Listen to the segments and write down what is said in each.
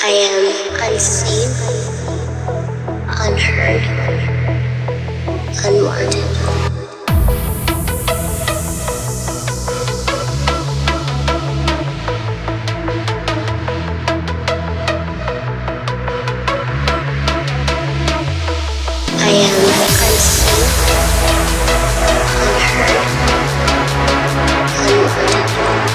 I am unseen, unheard, unwanted. I am unseen, unheard, unwanted.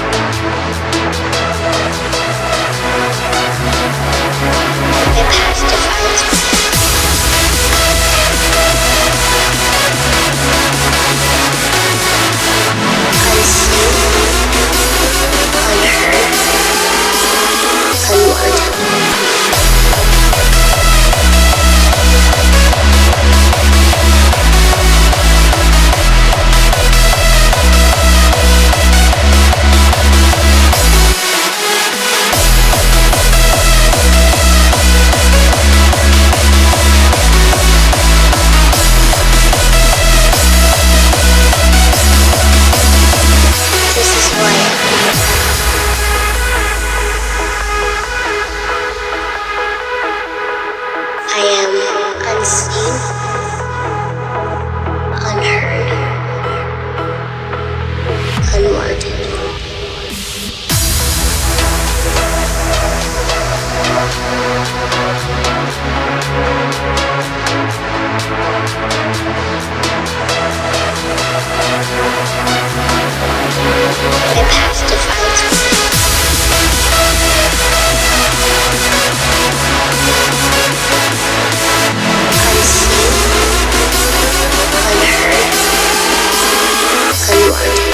My past defines me. Unseen, unheard, unwanted. I am unseen, unheard, unwanted. My past defines me. Unseen, unheard, unwanted.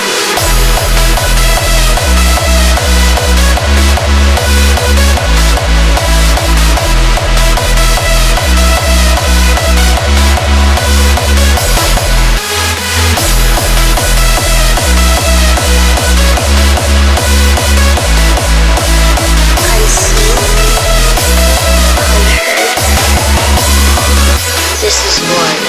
This is one.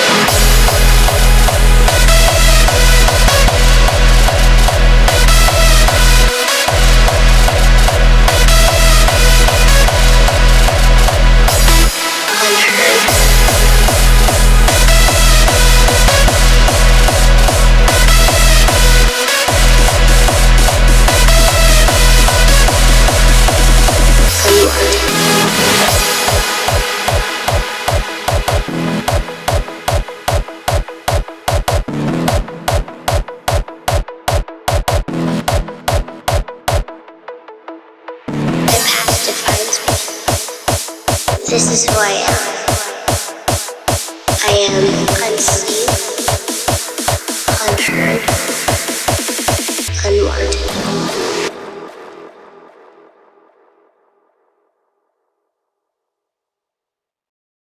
This is who I am. I am unseen.